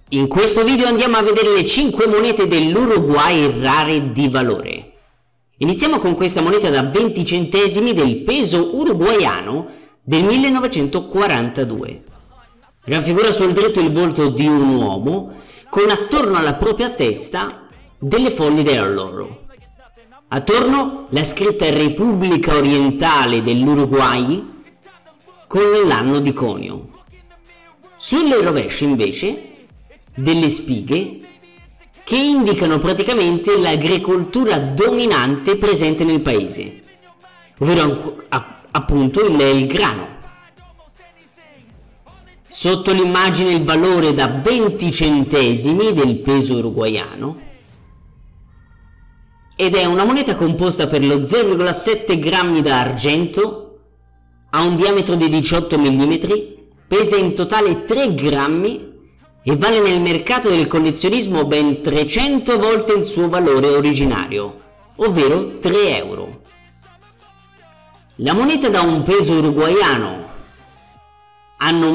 In questo video andiamo a vedere le 5 monete dell'Uruguay rare di valore. Iniziamo con questa moneta da 20 centesimi del peso uruguaiano del 1942. Raffigura sul dritto il volto di un uomo con attorno alla propria testa delle foglie dell'oro. Attorno la scritta Repubblica Orientale dell'Uruguay con l'anno di conio. Sulle rovesce invece delle spighe che indicano praticamente l'agricoltura dominante presente nel paese, ovvero appunto il grano. Sotto l'immagine il valore da 20 centesimi del peso uruguaiano ed è una moneta composta per lo 0,7 grammi d'argento, ha un diametro di 18 mm, pesa in totale 3 grammi e vale nel mercato del collezionismo ben 300 volte il suo valore originario, ovvero 3 euro. La moneta da un peso uruguaiano anno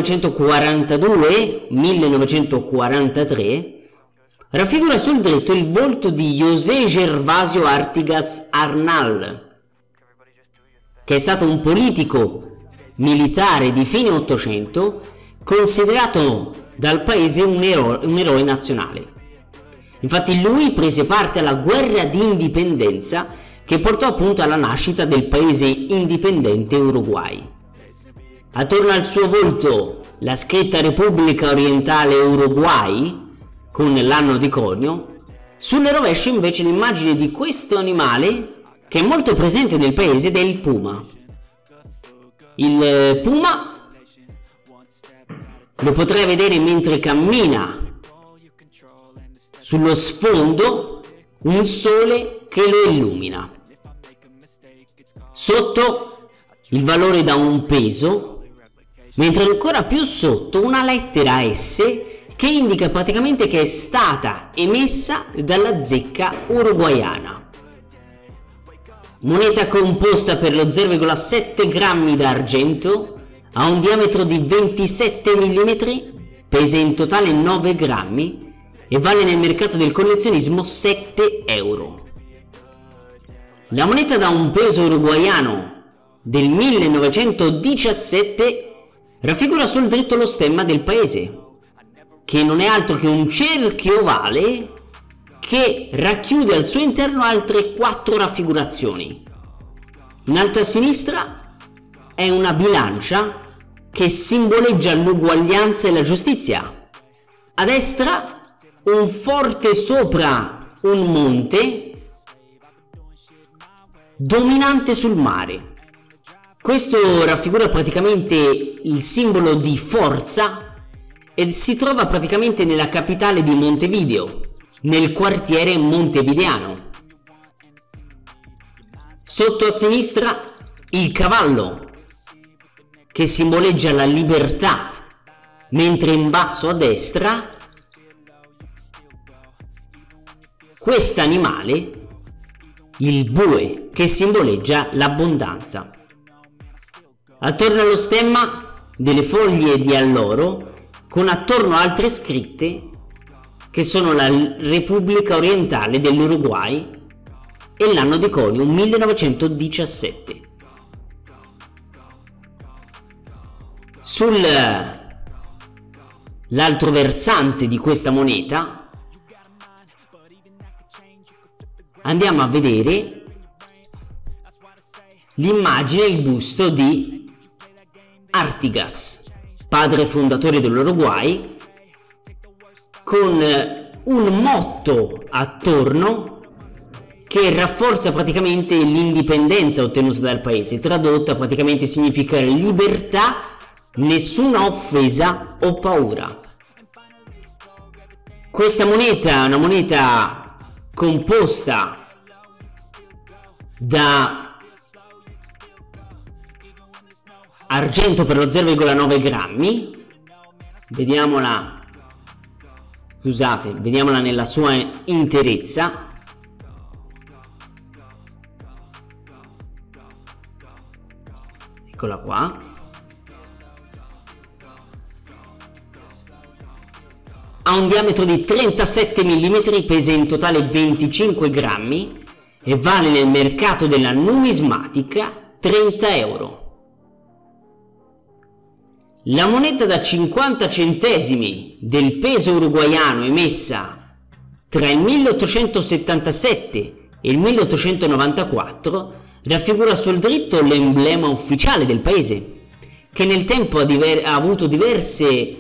1942-1943 raffigura sul dritto il volto di José Gervasio Artigas Arnal, che è stato un politico militare di fine Ottocento considerato dal paese un eroe nazionale. Infatti lui prese parte alla guerra di indipendenza che portò appunto alla nascita del paese indipendente Uruguay. Attorno al suo volto la scritta Repubblica Orientale Uruguay con l'anno di conio, sulle rovesce invece l'immagine di questo animale che è molto presente nel paese ed è il puma. Il puma lo potrai vedere mentre cammina sullo sfondo un sole che lo illumina. Sotto il valore da un peso, mentre ancora più sotto una lettera S che indica praticamente che è stata emessa dalla zecca uruguaiana. Moneta composta per lo 0,7 grammi d'argento, ha un diametro di 27 mm, pesa in totale 9 grammi e vale nel mercato del collezionismo 7 euro. La moneta da un peso uruguaiano del 1917 raffigura sul dritto lo stemma del paese, che non è altro che un cerchio ovale che racchiude al suo interno altre 4 raffigurazioni. In alto a sinistra è una bilancia che simboleggia l'uguaglianza e la giustizia. A destra un forte sopra un monte dominante sul mare. Questo raffigura praticamente il simbolo di forza e si trova praticamente nella capitale di Montevideo, nel quartiere montevideano. Sotto a sinistra il cavallo che simboleggia la libertà, mentre in basso a destra quest'animale, il bue, che simboleggia l'abbondanza. Attorno allo stemma delle foglie di alloro con attorno altre scritte che sono la Repubblica Orientale dell'Uruguay e l'anno di conio 1917. Sull'altro versante di questa moneta andiamo a vedere l'immagine, il busto di Artigas, padre fondatore dell'Uruguay, con un motto attorno che rafforza praticamente l'indipendenza ottenuta dal paese. Tradotta praticamente significa libertà, nessuna offesa o paura. Questa moneta è una moneta composta da argento per lo 0,9 grammi. Vediamola, scusate, vediamola nella sua interezza. Eccola qua. Ha ha un diametro di 37 mm, pesa in totale 25 grammi e vale nel mercato della numismatica 30 euro. La moneta da 50 centesimi del peso uruguaiano emessa tra il 1877 e il 1894 raffigura sul dritto l'emblema ufficiale del paese, che nel tempo ha avuto diversi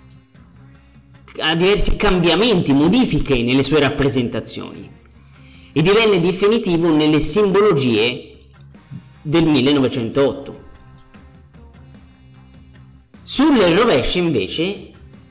cambiamenti, modifiche nelle sue rappresentazioni e divenne definitivo nelle simbologie del 1908. Sul rovescio invece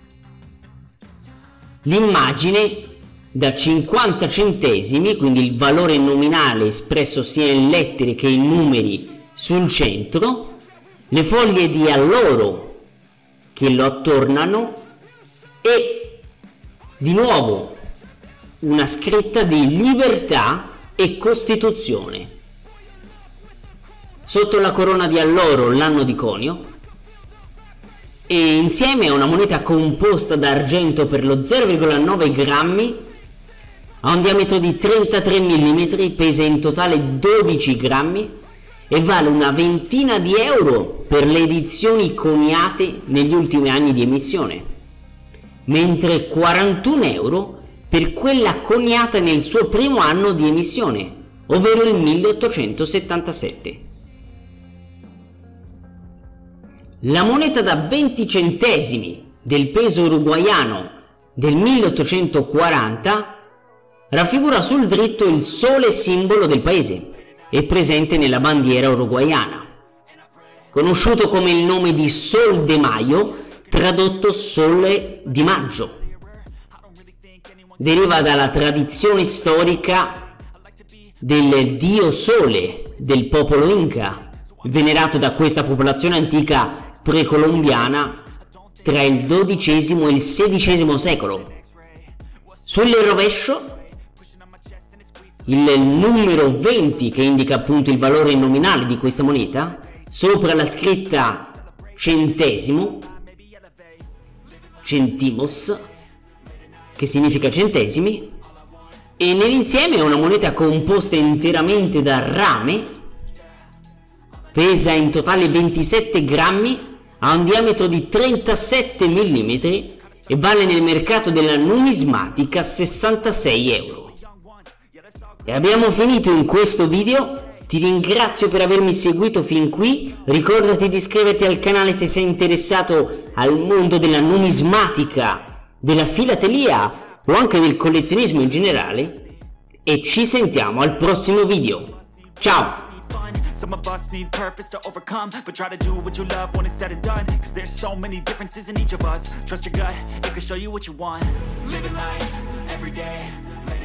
l'immagine da 50 centesimi, quindi il valore nominale espresso sia in lettere che in numeri sul centro, le foglie di alloro che lo attornano e di nuovo una scritta di libertà e Costituzione. Sotto la corona di alloro l'anno di conio e insieme a una moneta composta d'argento per lo 0,9 grammi, ha un diametro di 33 mm, pesa in totale 12 grammi e vale una ventina di euro per le edizioni coniate negli ultimi anni di emissione, mentre 41 euro per quella coniata nel suo primo anno di emissione, ovvero il 1877. La moneta da 20 centesimi del peso uruguaiano del 1840 raffigura sul dritto il sole simbolo del paese e presente nella bandiera uruguaiana, conosciuto come il nome di Sol de Mayo, tradotto Sole di Maggio. Deriva dalla tradizione storica del dio Sole del popolo Inca, venerato da questa popolazione antica precolombiana tra il XII e il XVI secolo. Sul rovescio il numero 20, che indica appunto il valore nominale di questa moneta, sopra la scritta centesimo, centimos, che significa centesimi, e nell'insieme è una moneta composta interamente da rame, pesa in totale 27 grammi, ha un diametro di 37 mm e vale nel mercato della numismatica 66 euro. E abbiamo finito in questo video, ti ringrazio per avermi seguito fin qui, ricordati di iscriverti al canale se sei interessato al mondo della numismatica, della filatelia o anche del collezionismo in generale, e ci sentiamo al prossimo video. Ciao! Some of us need purpose to overcome, but try to do what you love when it's said and done, cause there's so many differences in each of us. Trust your gut, it can show you what you want. Living life, every day,